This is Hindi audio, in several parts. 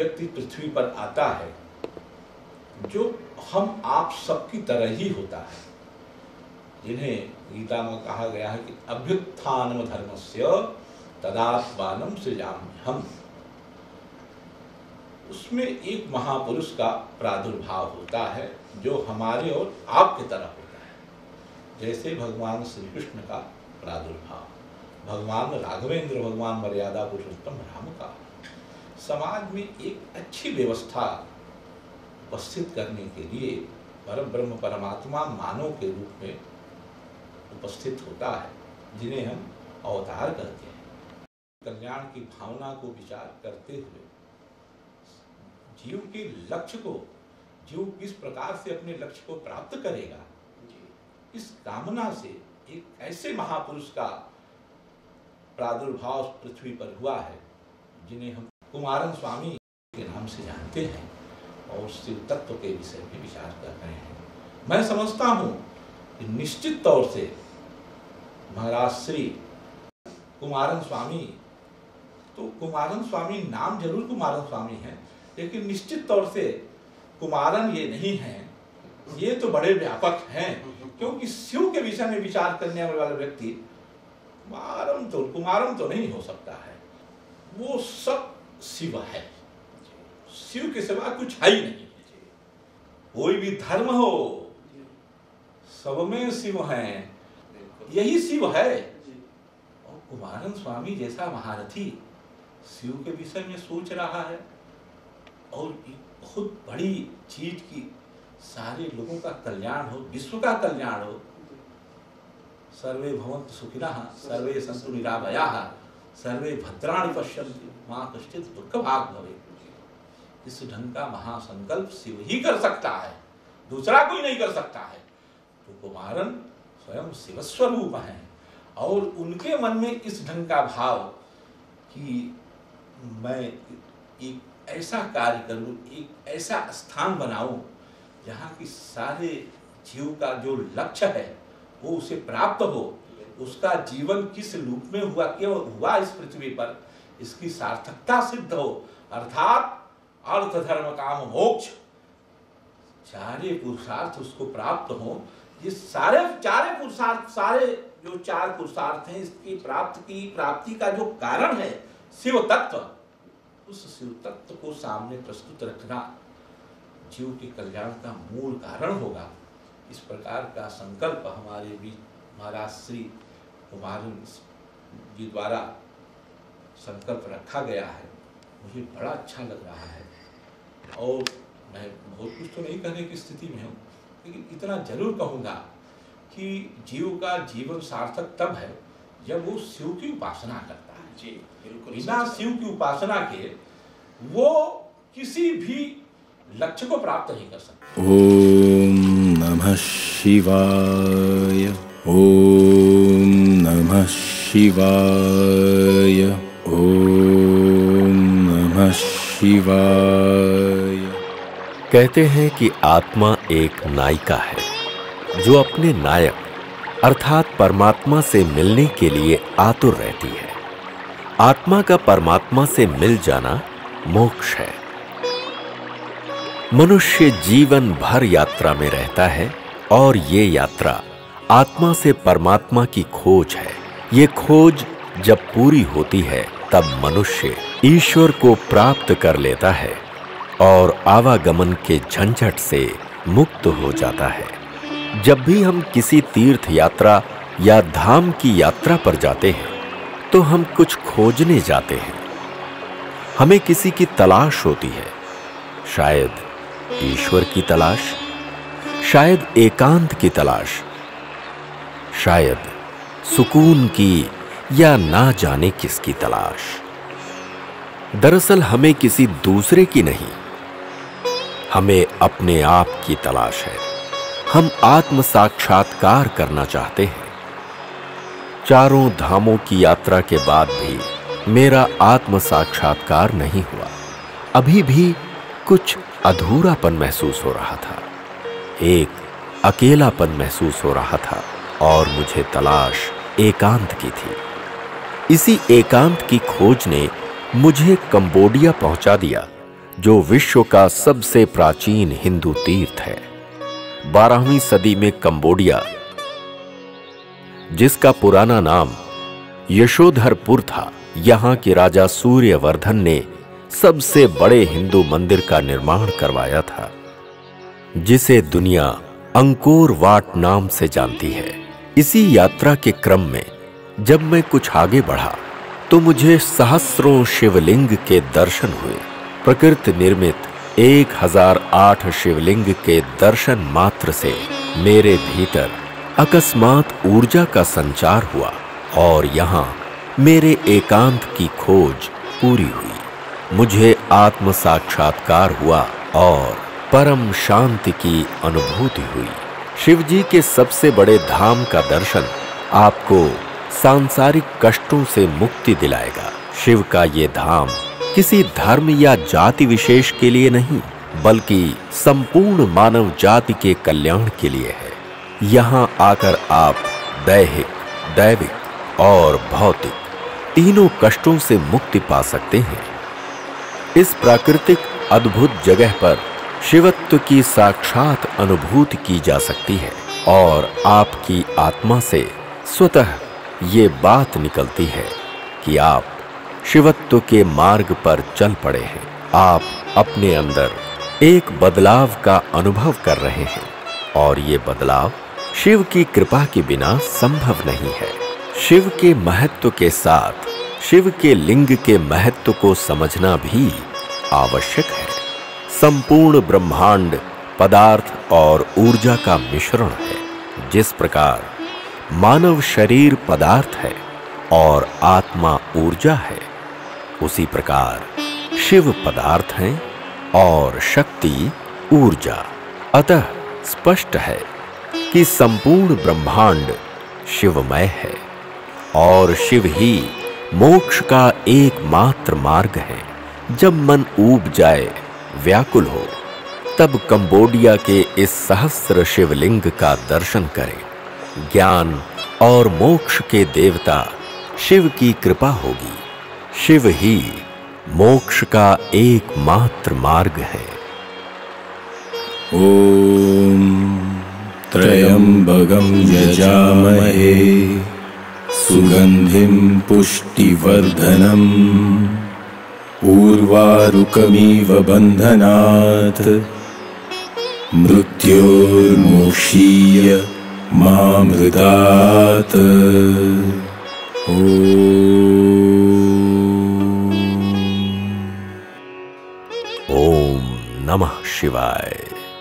व्यक्ति पृथ्वी पर आता है जो हम आप सबकी तरह ही होता है, जिन्हें गीता में कहा गया है कि अभ्युत्थानम धर्मस्य तदात्मानं सृजाम्यहम्। उसमें एक महापुरुष का प्रादुर्भाव होता है जो हमारे और आपके तरह होता है, जैसे भगवान श्री कृष्ण का प्रादुर्भाव, भगवान राघवेंद्र, भगवान मर्यादा पुरुषोत्तम राम का। समाज में एक अच्छी व्यवस्था उपस्थित करने के लिए परब्रह्म परमात्मा मानव के रूप में उपस्थित होता है, जिन्हें हम अवतार कहते हैं। कल्याण की भावना को विचार करते हुए जीव के लक्ष्य को, जीव किस प्रकार से अपने लक्ष्य को प्राप्त करेगा, इस कामना से एक ऐसे महापुरुष का प्रादुर्भाव पृथ्वी पर हुआ है जिन्हें हम कुमारन स्वामी के नाम से जानते हैं और शिव तत्व के विषय में विचार कर रहे हैं। मैं समझता हूँ कि निश्चित तौर से महाराज श्री कुमारन स्वामी, तो कुमारन स्वामी नाम जरूर कुमारन स्वामी है, लेकिन निश्चित तौर से कुमारन ये नहीं है, ये तो बड़े व्यापक हैं, क्योंकि शिव के विषय में विचार करने वाला व्यक्ति कुमारन तो नहीं हो सकता है। वो सब शिव है, शिव के सिवा कुछ है ही नहीं। कोई भी धर्म हो, सब में शिव है, यही शिव है। और कुमारन स्वामी जैसा महारथी शिव के विषय में सोच रहा है और बहुत बड़ी चीज की सारे लोगों का कल्याण हो, विश्व का कल्याण हो। सर्वे भवन्तु सुखिनः, सर्वे सन्तु निरामयाः, सर्वे भद्राणि पश्यन्तु मा कश्चित् दुःखभाग् भवेत्। इस ढंग का महासंकल्प शिव ही कर सकता है, दूसरा कोई नहीं कर सकता है। तो कुमारन स्वयं शिव स्वरूप है और उनके मन में इस ढंग का भाव कि मैं एक ऐसा कार्य करूं, एक ऐसा स्थान बनाऊं जहाँ की सारे जीव का जो लक्ष्य है वो उसे प्राप्त हो, उसका जीवन किस रूप में हुआ, क्यों हुआ इस पृथ्वी पर, इसकी सार्थकता सिद्ध हो, अर्थात अर्थ धर्म काम मोक्ष चारे पुरुषार्थ उसको प्राप्त हो। ये सारे पुरुषार्थ, सारे जो चार पुरुषार्थ हैं, इसकी प्राप्ति का जो कारण है शिव तत्व, उस शिव तत्व को सामने प्रस्तुत रखना जीव के कल्याण का मूल कारण होगा। इस प्रकार का संकल्प हमारे बीच महाराज श्री कुमारन जी द्वारा संकल्प रखा गया है, मुझे बड़ा अच्छा लग रहा है। और मैं बहुत कुछ तो नहीं कहने की स्थिति में हूँ, लेकिन इतना जरूर कहूँगा कि जीव का जीवन सार्थक तब है जब वो शिव की उपासना करता है। जी बिल्कुल, बिना शिव की उपासना के वो किसी भी लक्ष्य को प्राप्त नहीं कर सकता। ओम नमः शिवाय, ओम नमः शिवाय, ओम नमः शिवाय। कहते हैं कि आत्मा एक नायिका है जो अपने नायक अर्थात परमात्मा से मिलने के लिए आतुर रहती है। आत्मा का परमात्मा से मिल जाना मोक्ष है। मनुष्य जीवन भर यात्रा में रहता है और ये यात्रा आत्मा से परमात्मा की खोज है। ये खोज जब पूरी होती है तब मनुष्य ईश्वर को प्राप्त कर लेता है और आवागमन के झंझट से मुक्त हो जाता है। जब भी हम किसी तीर्थ यात्रा या धाम की यात्रा पर जाते हैं तो हम कुछ खोजने जाते हैं। हमें किसी की तलाश होती है, शायद ईश्वर की तलाश, शायद एकांत की तलाश, शायद सुकून की या ना जाने किसकी तलाश। दरअसल हमें किसी दूसरे की नहीं, हमें अपने आप की तलाश है। हम आत्म साक्षात्कार करना चाहते हैं। चारों धामों की यात्रा के बाद भी मेरा आत्म साक्षात्कार नहीं हुआ। अभी भी कुछ अधूरापन महसूस हो रहा था, एक अकेलापन महसूस हो रहा था और मुझे तलाश एकांत की थी। इसी एकांत की खोज ने मुझे कंबोडिया पहुंचा दिया, जो विश्व का सबसे प्राचीन हिंदू तीर्थ है। 12वीं सदी में कंबोडिया, जिसका पुराना नाम यशोधरपुर था, यहाँ के राजा सूर्यवर्धन ने सबसे बड़े हिंदू मंदिर का निर्माण करवाया था, जिसे दुनिया अंकोर वाट नाम से जानती है। इसी यात्रा के क्रम में जब मैं कुछ आगे बढ़ा तो मुझे सहस्रों शिवलिंग के दर्शन हुए। प्रकृति निर्मित 1008 शिवलिंग के दर्शन मात्र से मेरे भीतर अकस्मात ऊर्जा का संचार हुआ और यहाँ मेरे एकांत की खोज पूरी हुई। मुझे आत्म साक्षात्कार हुआ और परम शांति की अनुभूति हुई। शिवजी के सबसे बड़े धाम का दर्शन आपको सांसारिक कष्टों से मुक्ति दिलाएगा। शिव का ये धाम किसी धर्म या जाति विशेष के लिए नहीं, बल्कि संपूर्ण मानव जाति के कल्याण के लिए है। यहाँ आकर आप दैहिक, दैविक और भौतिक तीनों कष्टों से मुक्ति पा सकते हैं। इस प्राकृतिक अद्भुत जगह पर शिवत्व की साक्षात अनुभूति की जा सकती है और आपकी आत्मा से स्वतः ये बात निकलती है कि आप शिवत्व के मार्ग पर चल पड़े हैं। आप अपने अंदर एक बदलाव का अनुभव कर रहे हैं और ये बदलाव शिव की कृपा के बिना संभव नहीं है। शिव के महत्व के साथ शिव के लिंग के महत्व को समझना भी आवश्यक है। संपूर्ण ब्रह्मांड पदार्थ और ऊर्जा का मिश्रण है। जिस प्रकार मानव शरीर पदार्थ है और आत्मा ऊर्जा है, उसी प्रकार शिव पदार्थ है और शक्ति ऊर्जा। अतः स्पष्ट है कि संपूर्ण ब्रह्मांड शिवमय है और शिव ही मोक्ष का एकमात्र मार्ग है। जब मन ऊब जाए, व्याकुल हो, तब कंबोडिया के इस सहस्र शिवलिंग का दर्शन करें। ज्ञान और मोक्ष के देवता शिव की कृपा होगी। शिव ही मोक्ष का एकमात्र मार्ग है। ओम त्रयंबकं यजामहे सुगंधिं पुष्टिवर्धनम् उर्वारुकमिव बन्धनात् मृत्योर्मोक्षीय मामृतात्। ओम नमः शिवाय।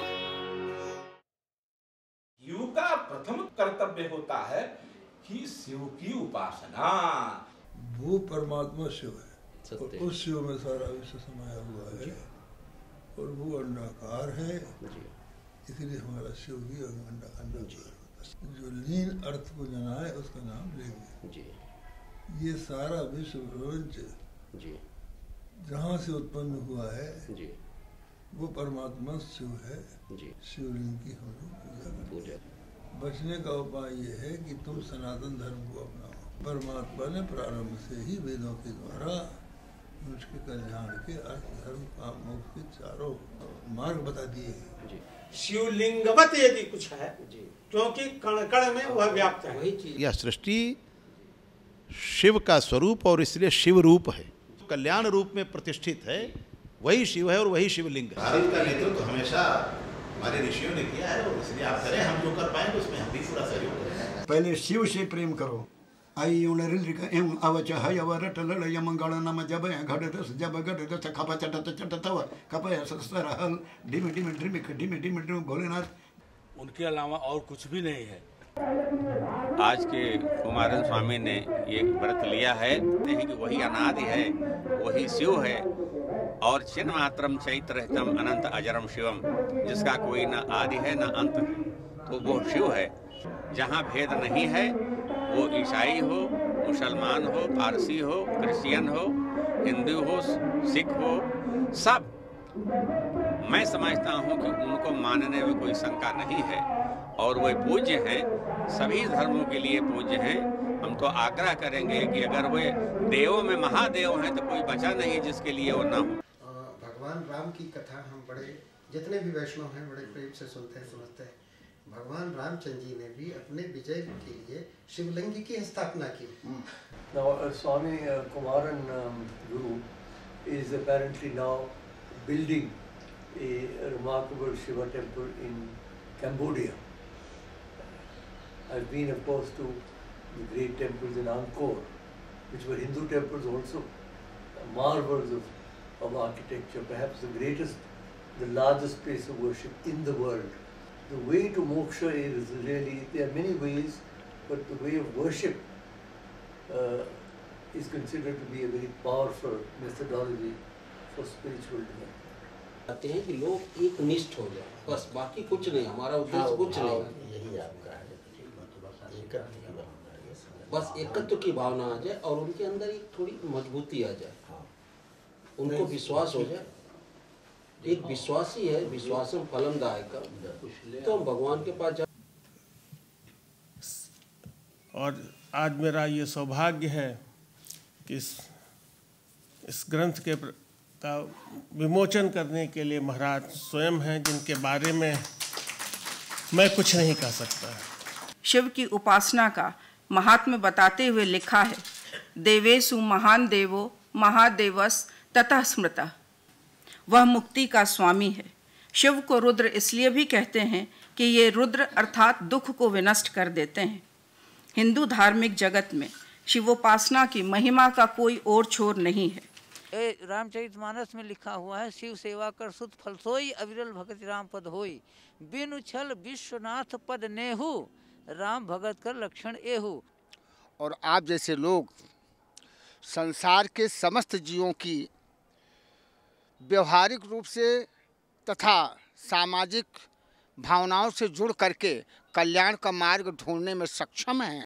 शिव का प्रथम कर्तव्य होता है कि शिव की उपासना। वो परमात्मा शिव है और उस शिव में सारा विश्व समाया हुआ है और वो अंडाकार है, इसलिए हमारा शिव भी अंडाकार होता है। जो लीन अर्थ को जनाए उसका नाम लेंगे। ये सारा विश्व प्रपंच जहाँ से उत्पन्न हुआ है वो परमात्मा शिव है। शिवलिंग की हम लोग पूजा करें। बचने का उपाय ये है कि तुम सनातन धर्म को अपनाओ। परमात्मा ने प्रारंभ से ही वेदों के द्वारा उसके कल्याण के अर्थ, धर्म, काम, मोक्ष के चारों मार्ग बता दिए हैं। शिवलिंगवत यदि कुछ है, क्योंकि कण कण में वह व्याप्त है। यह सृष्टि शिव का स्वरूप और इसलिए शिव रूप है, कल्याण रूप में प्रतिष्ठित है। वही शिव है और वही शिवलिंग है। भारत का नेतृत्व तो हमेशा हमारे ऋषियों ने किया है और इसलिए आप करें, हम जो कर पाएंगे उसमें हम भी पूरा सहयोग करें। पहले शिव से प्रेम करो। आई एवं अवच हयवरट लड़य मंगल नम जब घट जब घट खप चट चट तव कपय सरहल डिम डिम ड्रिमिक डिम डिम डिम भोलेनाथ। उनके अलावा और कुछ भी नहीं है। आज के कुमारन स्वामी ने ये व्रत लिया है कि वही अनादि है, वही शिव है और चिन्ह मात्रम चैत्रहितम अनंत अजरम शिवम, जिसका कोई न आदि है न अंत है, तो वो शिव है। जहाँ भेद नहीं है, वो ईसाई हो, मुसलमान हो, पारसी हो, क्रिश्चियन हो, हिंदू हो, सिख हो, सब मैं समझता हूँ कि उनको मानने में कोई शंका नहीं है और वे पूज्य हैं, सभी धर्मों के लिए पूज्य हैं। हम तो आग्रह करेंगे कि अगर वे देवों में महादेव हैं तो कोई बचा नहीं जिसके लिए वो ना हो। भगवान राम की कथा हम बड़े, जितने भी वैष्णव हैं, बड़े प्रेम से सुनते हैं, समझते हैं। भगवान रामचंद्र जी ने भी अपने विजय के लिए शिवलिंग की स्थापना की। Now, Swami Kumaran Guru is apparently now building a remarkable Shiva temple in Cambodia. I've been, of course, to the great temples in Angkor, which were Hindu temples also, marvels of architecture, perhaps the greatest, the largest place of worship in the world. The way to moksha is really, there are many ways, but the way of worship is considered to be a very powerful methodology for spiritual development. चाहते हैं कि लोग एक निष्ठ हो जाए, बस, बाकी कुछ नहीं, हमारा उद्देश्य कुछ नहीं, यही आपका है, बस एकत्व की भावना आ जाए और उनके अंदर एक थोड़ी मजबूती आ जाए, उनको विश्वास हो जाए। एक विश्वासी है, विश्वासम फलम दायकम, तो हम भगवान के पास और आज मेरा ये सौभाग्य है कि इस ग्रंथ का विमोचन करने के लिए महाराज स्वयं हैं, जिनके बारे में मैं कुछ नहीं कह सकता। शिव की उपासना का महात्म्य बताते हुए लिखा है, देवेषु महान देवो महादेवस ततः स्मृतः। वह मुक्ति का स्वामी है। शिव को रुद्र इसलिए भी कहते हैं कि ये रुद्र अर्थात दुख को विनष्ट कर देते हैं। हिंदू धार्मिक जगत में शिवोपासना की महिमा का कोई और छोर नहीं है। रामचरितमानस में लिखा हुआ है, शिव सेवा कर सुत फल सोई, अविरल भगत राम पद होई, बिनु छल विश्वनाथ पद नेहु, राम भगत कर लक्षण एहु। और आप जैसे लोग संसार के समस्त जीवों की व्यवहारिक रूप से तथा सामाजिक भावनाओं से जुड़ करके कल्याण का मार्ग ढूंढने में सक्षम हैं।